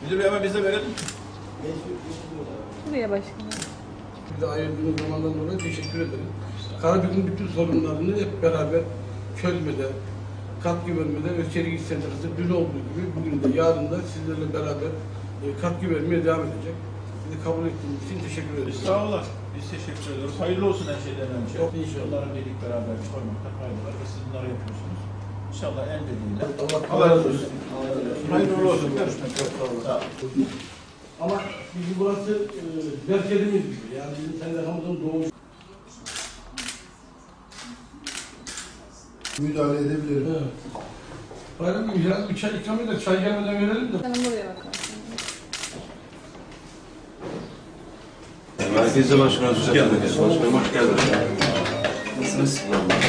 Müdür bey hemen bize verelim. Buraya başkanım. Bir de ayırdığınız zamandan dolayı teşekkür ederim. Karabük'ün bütün sorunlarını hep beraber çözmede, katkı vermede ve Çelik İş Sentrası dün olduğu gibi bugün de yarın da sizlerle beraber katkı vermeye devam edecek. Bizi kabul ettiğiniz için teşekkür ederiz. Sağ olun. Biz teşekkür ediyoruz. Hayırlı olsun her şeyden önce. Çok inşallah. Onların birlik beraber koymakta fayda var ve siz bunları yapıyorsunuz. İnşallah el birliğiyle. Allah razı olsun. Hayırlı olsun. Görüşmek üzere. Sağ olun. Ama bizim burası merkezimiz gibi. Yani bizim sendikamızın doğuş. Müdahale edebilirim. Evet. Bayram gibi biraz bir çay ikram eder. Çay gelmeden verelim de. Başkanım buraya bakalım. Merkezde başkanım hoş geldiniz. Başkanım hoş geldiniz. Nasılsınız?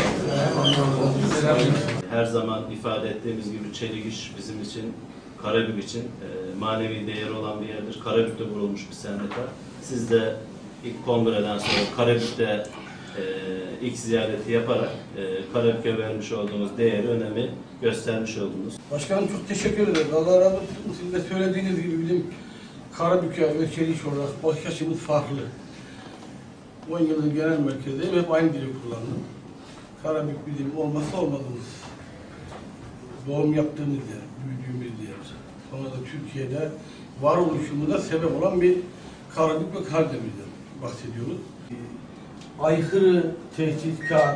Her zaman ifade ettiğimiz gibi Çelik İş bizim için, Karabük için manevi değeri olan bir yerdir. Karabük'te kurulmuş bir sendika. Siz de ilk kongreden sonra Karabük'te ilk ziyareti yaparak Karabük'e vermiş olduğunuz değeri, önemi göstermiş oldunuz. Başkanım çok teşekkür ederim. Allah razı olsun. Siz de söylediğiniz gibi bizim Karabük'e ve Çelik İş olarak bakış açımız farklı. 10 yılın genel merkezindeyim. Hep aynı dili kullandım. Karabük bizim olmazsa olmazımız. Doğum yaptığımız yer, büyüdüğümüz yer. Sonra da Türkiye'de varoluşumuza sebep olan bir Karabük ve Karadeniz'den bahsediyoruz. Aykırı, tehditkar,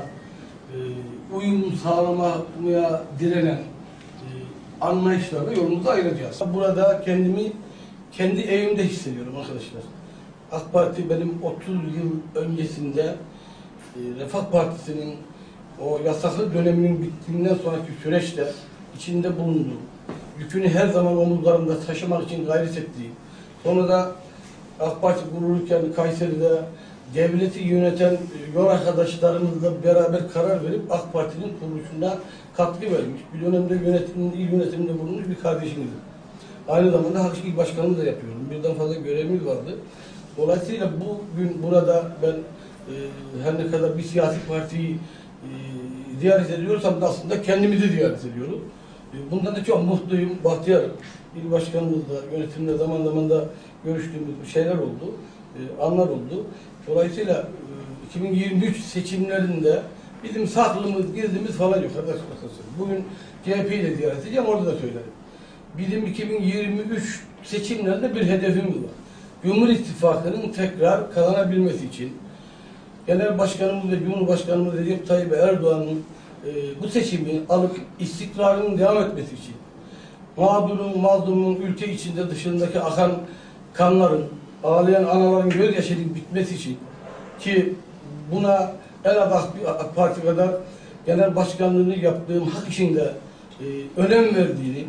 uyum sağlamaya direnen anlayışlarla yolumuzu ayıracağız. Burada kendimi kendi evimde hissediyorum arkadaşlar. AK Parti benim 30 yıl öncesinde Refah Partisi'nin o yasaklı döneminin bittiğinden sonraki süreçte içinde bulunduğum, yükünü her zaman omuzlarımda taşımak için gayret ettiğim, sonra da AK Parti kurulurken Kayseri'de devleti yöneten yol arkadaşlarımızla beraber karar verip AK Parti'nin kuruluşuna katkı vermiş. Bir dönemde il yönetiminde bulunmuş bir kardeşimizim. Aynı zamanda Hak İl Başkanlığı da yapıyorum. Birden fazla görevimiz vardı. Dolayısıyla bugün burada ben her ne kadar bir siyasi partiyi ziyaret ediyorsam da aslında kendimizi ziyaret ediyoruz. Bundan da çok mutluyum, bahtiyarım. İl başkanımızla, yönetimle zaman zaman da görüştüğümüz şeyler oldu, anlar oldu. Dolayısıyla 2023 seçimlerinde bizim saklımız, gizlimiz falan yok arkadaşlar. Bugün CHP'yi de ziyaret edeceğim, orada da söylerim. Bizim 2023 seçimlerinde bir hedefimiz var. Cumhur İttifakı'nın tekrar kazanabilmesi için Genel Başkanımız ve Cumhurbaşkanımız Recep Tayyip Erdoğan'ın bu seçimi alıp istikrarının devam etmesi için, mağdurun, mazlumun, ülke içinde dışındaki akan kanların, ağlayan anaların gözyaşının bitmesi için ki buna en az AK Parti kadar genel başkanlığını yaptığım hak işinde önem verdiğini,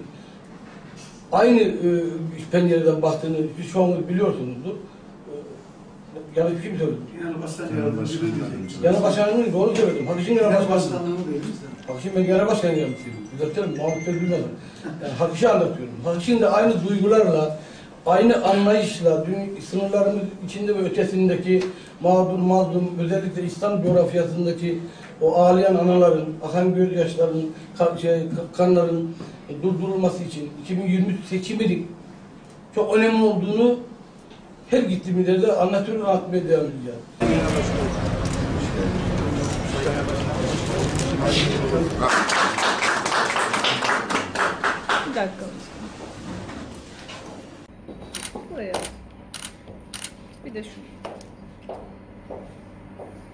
aynı pencereden baktığını çoğunluk biliyorsunuzdur. Yani kim söyledi? Genel başkanlığını doğru söyledim. Hak işin genel başkanlığını Hak işin ben genel başkan yardımcısıyım. Düzeltirim, Mahmut Bey bilmeden. Yani hak işi anlatıyorum. Hak işin de aynı duygularla, aynı anlayışla, sınırlarımız içinde ve ötesindeki mağdur, mazlum, özellikle İslam coğrafyasındaki o ağlayan anaların, akan gözyaşlarının, kanların durdurulması için 2023 seçiminin çok önemli olduğunu her gittiğimiz yerde anlatıyoruz, anlatmaya devam edeceğiz. Bir dakika başkanım. Buraya. Bir de şu.